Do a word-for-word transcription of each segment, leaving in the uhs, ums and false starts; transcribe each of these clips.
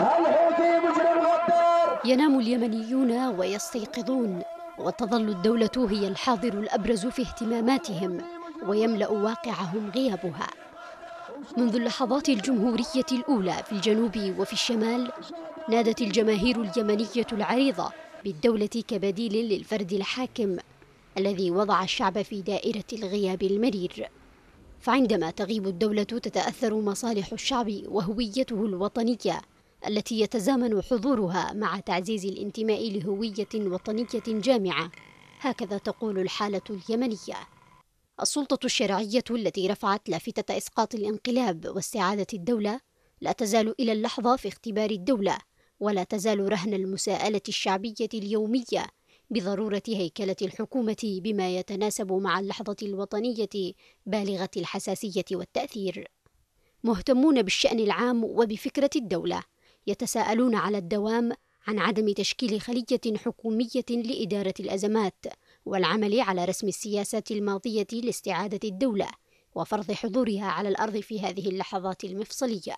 الحوثي مجرم غدار. ينام اليمنيون ويستيقظون، وتظل الدولة هي الحاضر الأبرز في اهتماماتهم، ويملأ واقعهم غيابها. منذ اللحظات الجمهورية الأولى في الجنوب وفي الشمال، نادت الجماهير اليمنية العريضة بالدولة كبديل للفرد الحاكم الذي وضع الشعب في دائرة الغياب المرير. فعندما تغيب الدولة تتأثر مصالح الشعب وهويته الوطنية التي يتزامن حضورها مع تعزيز الانتماء لهوية وطنية جامعة، هكذا تقول الحالة اليمنية. السلطة الشرعية التي رفعت لافتة إسقاط الانقلاب واستعادة الدولة لا تزال إلى اللحظة في اختبار الدولة، ولا تزال رهن المساءلة الشعبية اليومية بضرورة هيكلة الحكومة بما يتناسب مع اللحظة الوطنية بالغة الحساسية والتأثير. مهتمون بالشأن العام وبفكرة الدولة، يتساءلون على الدوام عن عدم تشكيل خلية حكومية لإدارة الأزمات والعمل على رسم السياسات الماضية لاستعادة الدولة وفرض حضورها على الأرض في هذه اللحظات المفصلية.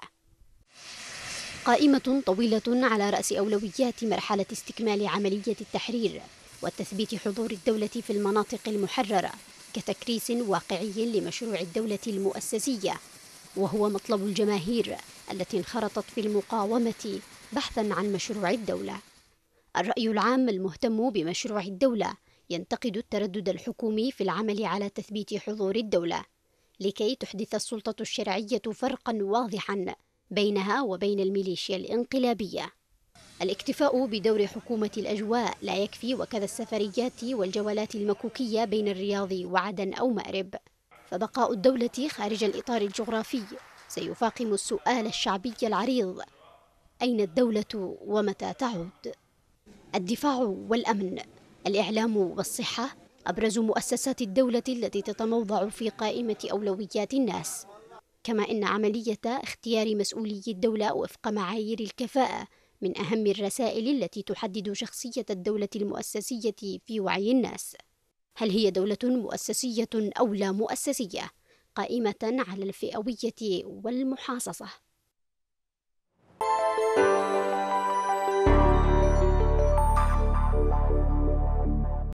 قائمة طويلة على رأس أولويات مرحلة استكمال عملية التحرير وتثبيت حضور الدولة في المناطق المحررة كتكريس واقعي لمشروع الدولة المؤسسية، وهو مطلب الجماهير التي انخرطت في المقاومة بحثا عن مشروع الدولة. الرأي العام المهتم بمشروع الدولة ينتقد التردد الحكومي في العمل على تثبيت حضور الدولة لكي تحدث السلطة الشرعية فرقا واضحا بينها وبين الميليشيا الانقلابية. الاكتفاء بدور حكومة الأجواء لا يكفي، وكذا السفريات والجولات المكوكية بين الرياض وعدن أو مأرب، فبقاء الدولة خارج الإطار الجغرافي سيفاقم السؤال الشعبي العريض: أين الدولة ومتى تعود؟ الدفاع والأمن، الإعلام والصحة أبرز مؤسسات الدولة التي تتموضع في قائمة أولويات الناس، كما إن عملية اختيار مسؤولي الدولة وفق معايير الكفاءة من أهم الرسائل التي تحدد شخصية الدولة المؤسسية في وعي الناس. هل هي دولة مؤسسية أو لا مؤسسية، قائمة على الفئوية والمحاصصة؟